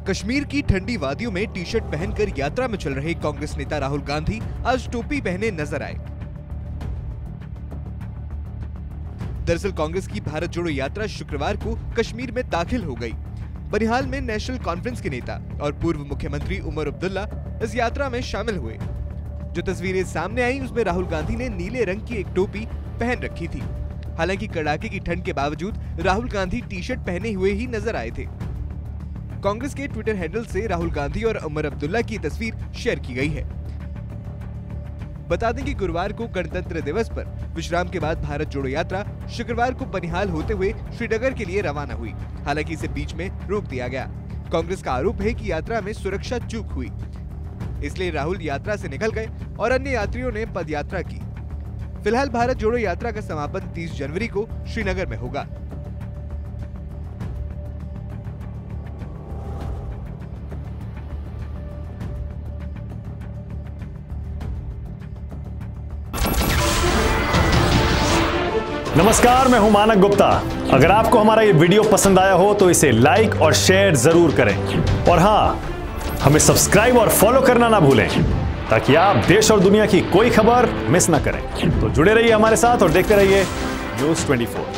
कश्मीर की ठंडी वादियों में टी शर्ट पहनकर यात्रा में चल रहे कांग्रेस नेता राहुल गांधी आज टोपी पहने नजर आए। दरअसल कांग्रेस की भारत जोड़ो यात्रा शुक्रवार को कश्मीर में दाखिल हो गई। बनिहाल में नेशनल कॉन्फ्रेंस के नेता और पूर्व मुख्यमंत्री उमर अब्दुल्ला इस यात्रा में शामिल हुए। जो तस्वीरें सामने आई उसमें राहुल गांधी ने नीले रंग की एक टोपी पहन रखी थी। हालांकि कड़ाके की ठंड के बावजूद राहुल गांधी टी शर्ट पहने हुए ही नजर आए थे। कांग्रेस के ट्विटर हैंडल से राहुल गांधी और उमर अब्दुल्ला की तस्वीर शेयर की गई है। बता दें कि गुरुवार को गणतंत्र दिवस पर विश्राम के बाद भारत जोड़ो यात्रा शुक्रवार को बनिहाल होते हुए श्रीनगर के लिए रवाना हुई। हालांकि इसे बीच में रोक दिया गया। कांग्रेस का आरोप है कि यात्रा में सुरक्षा चूक हुई, इसलिए राहुल यात्रा से निकल गए और अन्य यात्रियों ने पदयात्रा की। फिलहाल भारत जोड़ो यात्रा का समापन 30 जनवरी को श्रीनगर में होगा। नमस्कार, मैं हूं मानक गुप्ता। अगर आपको हमारा ये वीडियो पसंद आया हो तो इसे लाइक और शेयर जरूर करें और हां, हमें सब्सक्राइब और फॉलो करना ना भूलें ताकि आप देश और दुनिया की कोई खबर मिस ना करें। तो जुड़े रहिए हमारे साथ और देखते रहिए न्यूज़ 24।